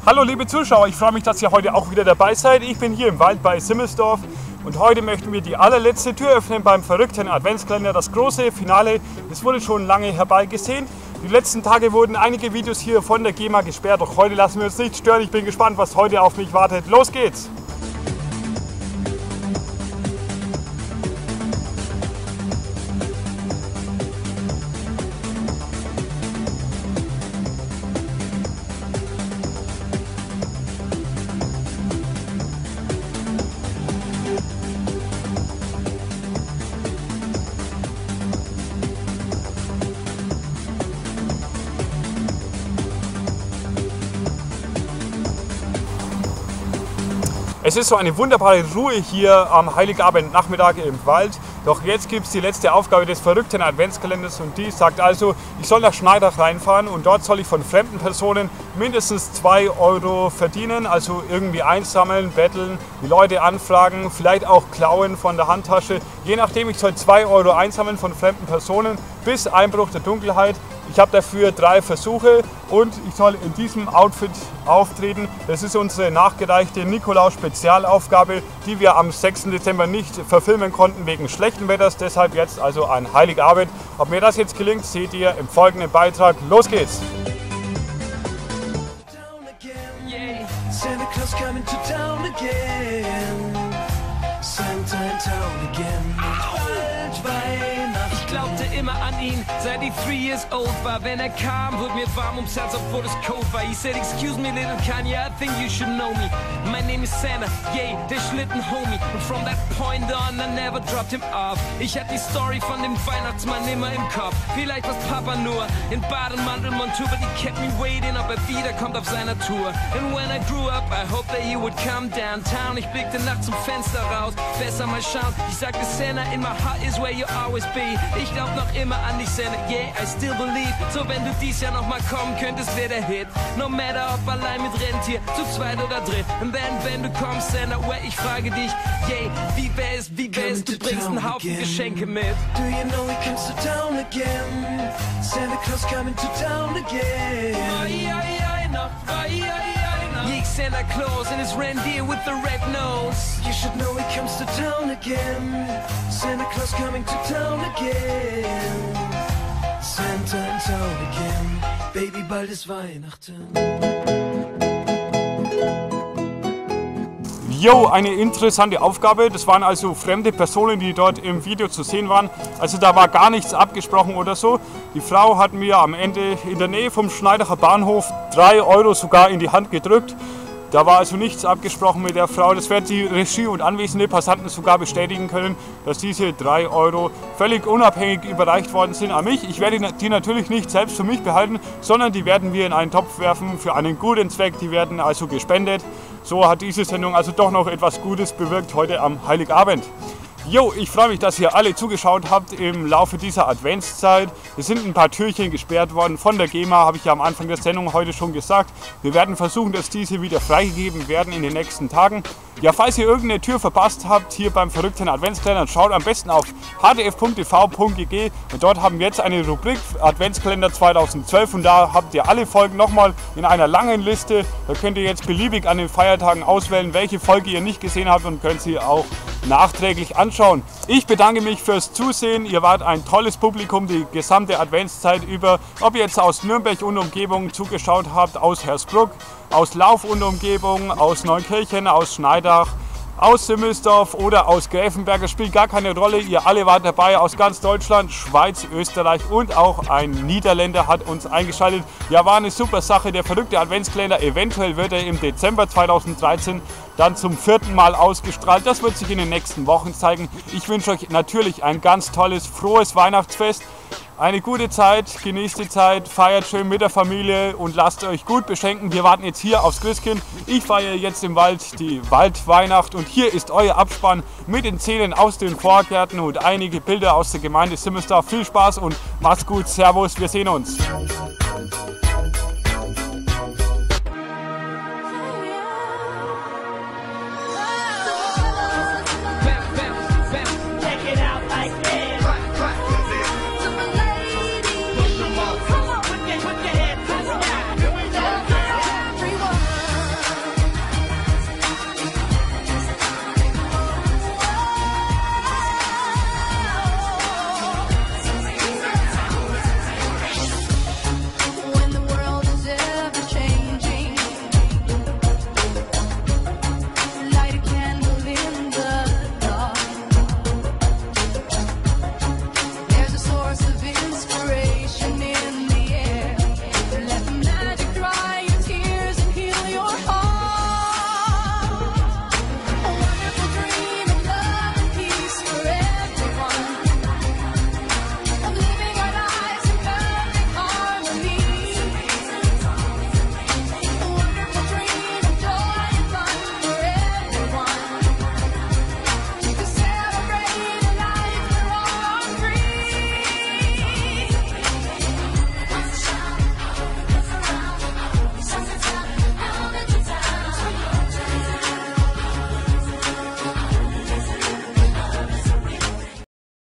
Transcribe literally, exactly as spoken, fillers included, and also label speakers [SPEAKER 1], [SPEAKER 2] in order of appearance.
[SPEAKER 1] Hallo liebe Zuschauer, ich freue mich, dass ihr heute auch wieder dabei seid. Ich bin hier im Wald bei Simmelsdorf und heute möchten wir die allerletzte Tür öffnen beim verrückten Adventskalender, das große Finale. Es wurde schon lange herbeigesehnt. Die letzten Tage wurden einige Videos hier von der GEMA gesperrt, doch heute lassen wir uns nicht stören. Ich bin gespannt, was heute auf mich wartet. Los geht's! Es ist so eine wunderbare Ruhe hier am Heiligabend-Nachmittag im Wald. Doch jetzt gibt es die letzte Aufgabe des verrückten Adventskalenders und die sagt also, ich soll nach Schneidach reinfahren und dort soll ich von fremden Personen mindestens zwei Euro verdienen, also irgendwie einsammeln, betteln, die Leute anfragen, vielleicht auch klauen von der Handtasche. Je nachdem, ich soll zwei Euro einsammeln von fremden Personen bis Einbruch der Dunkelheit. Ich habe dafür drei Versuche und ich soll in diesem Outfit auftreten. Das ist unsere nachgereichte Nikolaus-Spezialaufgabe, die wir am sechsten Dezember nicht verfilmen konnten wegen schlechten Wetters. Deshalb jetzt also ein Heiligabend. Ob mir das jetzt gelingt, seht ihr im folgenden Beitrag. Los geht's!
[SPEAKER 2] Ich glaubte immer an ihn, seit ich three years old war. Wenn er kam, wurde mir warm ums Herz, obwohl es cold war. He said, excuse me little Kanye, I think you should know me. My name is Santa, yay, der Schlitten-Homie. And from that point on, I never dropped him off. Ich hatte die Story von dem Weihnachtsmann immer im Kopf. Vielleicht was Papa nur in Bademantel-Montur, but he kept me waiting, ob er wiederkommt auf seiner Tour. And when I grew up, I hoped that he would come downtown. Ich blickte nachts zum Fenster raus, besser mal schauen. Ich sagte, Santa, in my heart is where you always be. Ich glaub noch immer an dich, Santa, yeah, I still believe. So wenn du dies Jahr noch mal kommen könntest, wär der Hit. No matter ob allein mit Rentier, zu zweit oder dritt. Und then, wenn du kommst, Santa, well, ich frage dich, yeah, wie wär es, wie wär es, du bringst einen Haufen again. Geschenke mit.
[SPEAKER 3] Do you know he comes to town again? Santa Claus coming to town again.
[SPEAKER 2] Ai, ai, ai, no. Ai, ai, ai, no. Yeah, Santa Claus and his reindeer with the red nose.
[SPEAKER 3] You should know he comes to town again. Santa Claus coming to town again. Santa in town again. Baby, bald ist Weihnachten.
[SPEAKER 1] Jo, eine interessante Aufgabe. Das waren also fremde Personen, die dort im Video zu sehen waren. Also da war gar nichts abgesprochen oder so. Die Frau hat mir am Ende in der Nähe vom Schneidacher Bahnhof drei Euro sogar in die Hand gedrückt. Da war also nichts abgesprochen mit der Frau. Das werden die Regie und anwesende Passanten sogar bestätigen können, dass diese drei Euro völlig unabhängig überreicht worden sind an mich. Ich werde die natürlich nicht selbst für mich behalten, sondern die werden wir in einen Topf werfen für einen guten Zweck. Die werden also gespendet. So hat diese Sendung also doch noch etwas Gutes bewirkt heute am Heiligabend. Jo, ich freue mich, dass ihr alle zugeschaut habt im Laufe dieser Adventszeit. Es sind ein paar Türchen gesperrt worden von der GEMA, habe ich ja am Anfang der Sendung heute schon gesagt. Wir werden versuchen, dass diese wieder freigegeben werden in den nächsten Tagen. Ja, falls ihr irgendeine Tür verpasst habt hier beim verrückten Adventskalender, schaut am besten auf h d f punkt t v punkt g g und dort haben wir jetzt eine Rubrik Adventskalender zweitausendzwölf und da habt ihr alle Folgen nochmal in einer langen Liste. Da könnt ihr jetzt beliebig an den Feiertagen auswählen, welche Folge ihr nicht gesehen habt und könnt sie auch nachträglich anschauen. Ich bedanke mich fürs Zusehen. Ihr wart ein tolles Publikum die gesamte Adventszeit über. Ob ihr jetzt aus Nürnberg und Umgebung zugeschaut habt, aus Hersbruck, aus Lauf und Umgebung, aus Neunkirchen, aus Schneidach, aus Simmelsdorf oder aus Gräfenberg, spielt gar keine Rolle. Ihr alle wart dabei aus ganz Deutschland, Schweiz, Österreich und auch ein Niederländer hat uns eingeschaltet. Ja, war eine super Sache. Der verrückte Adventskalender, eventuell wird er im Dezember zweitausenddreizehn dann zum vierten Mal ausgestrahlt. Das wird sich in den nächsten Wochen zeigen. Ich wünsche euch natürlich ein ganz tolles, frohes Weihnachtsfest. Eine gute Zeit, genießt die Zeit, feiert schön mit der Familie und lasst euch gut beschenken. Wir warten jetzt hier aufs Christkind. Ich feiere jetzt im Wald die Waldweihnacht und hier ist euer Abspann mit den Szenen aus den Vorgärten und einige Bilder aus der Gemeinde Simmelsdorf. Viel Spaß und macht's gut, Servus, wir sehen uns.